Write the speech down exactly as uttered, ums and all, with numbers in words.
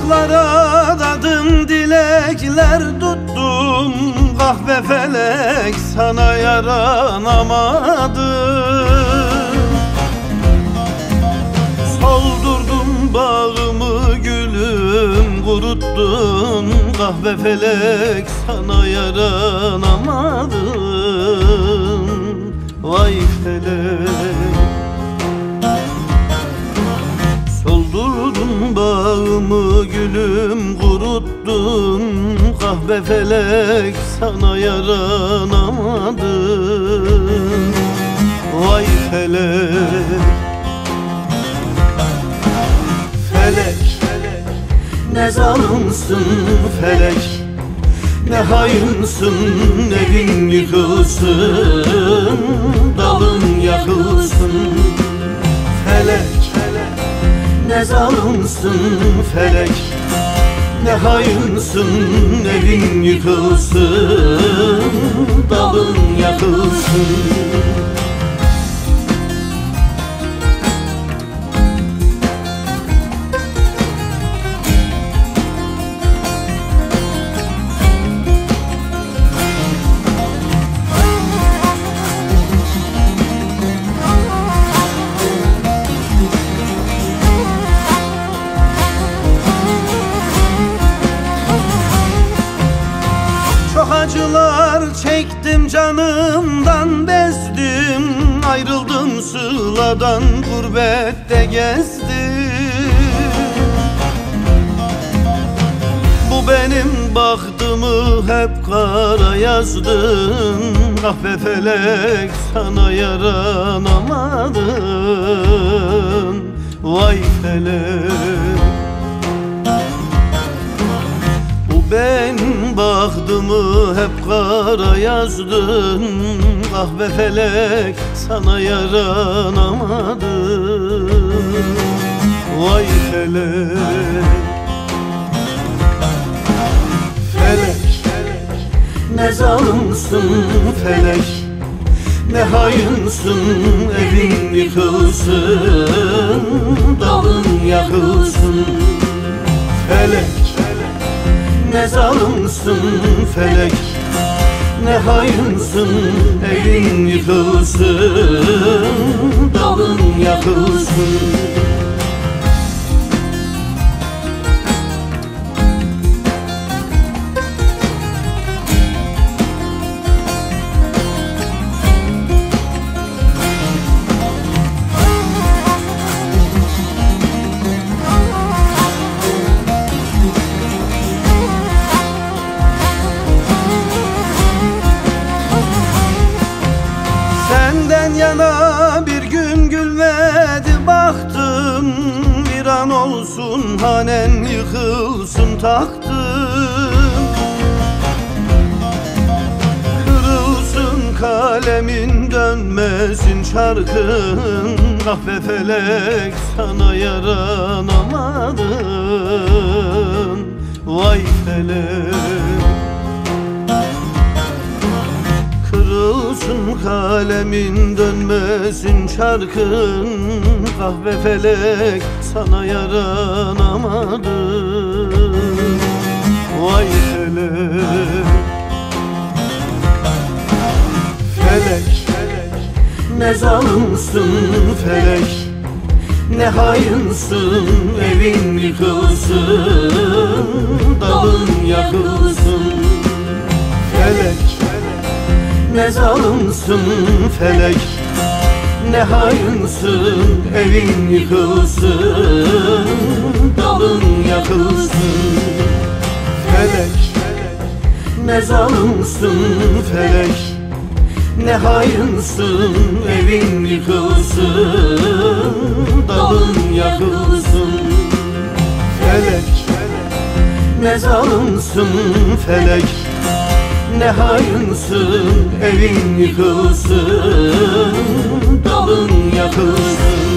Dağlar aradım, dilekler tuttum, kahve felek sana yaranamadım. Soldurdun bağımı gülüm, kuruttun, kahve felek sana yaranamadım. Vay felek, soldurdun bağımı gülüm, kuruttun, kahve felek sana yaranamadım. Vay felek, felek, ne zalimsin felek, ne hayınsın, evin yıkılsın, dalın yakılsın. Felek, ne zalimsin felek, ne hayınsın, evin yıkılsın, dalın yakılsın. Acılar çektim, canımdan bezdim, ayrıldım sıladan, gurbette gezdim. Bu benim bahtımı hep kara yazdın, kahve felek sana yaranamadın. Vay felek, ben bahtımı hep kara yazdın, kahve felek sana yaranamadım. Vay felek, felek, ne zalimsin felek, ne hayınsın, evin yıkılsın, dalın yakılsın. Felek, ne zalimsin felek, ne hayınsın, evin yıkılsın, dalın yakılsın. Senden yana bir gün gülmedi baktım, bir an olsun hanen yıkılsın taktım. Kırılsın kalemin, dönmesin şarkın, kahve felek sana yaranamadın. Vay felek, kırılsın kalemin, dönmesin şarkın, kahve felek sana yaranamadım. Vay felek, felek, ne zalimsin felek, ne hayınsın, evin yıkılsın, dalın yakılsın. Felek, ne zalimsin felek, ne hayınsın, evin yıkılsın, dalın yakılsın. Felek, ne zalimsin felek, ne hayınsın, evin yıkılsın, dalın yakılsın. Felek, ne zalimsin felek, ne hayınsın, evin yıkılsın, dalın yakılsın.